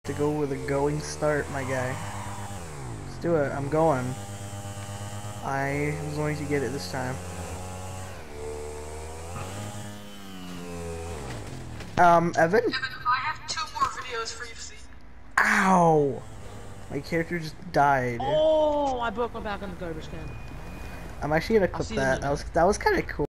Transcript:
to go with a going start, my guy. Let's do it. I'm going. I am going to get it this time. Evan? Evan, I have 2 more videos for you to see. Ow! My character just died. Oh, I broke my back on the garbage can. I'm actually gonna clip that. That was kind of cool.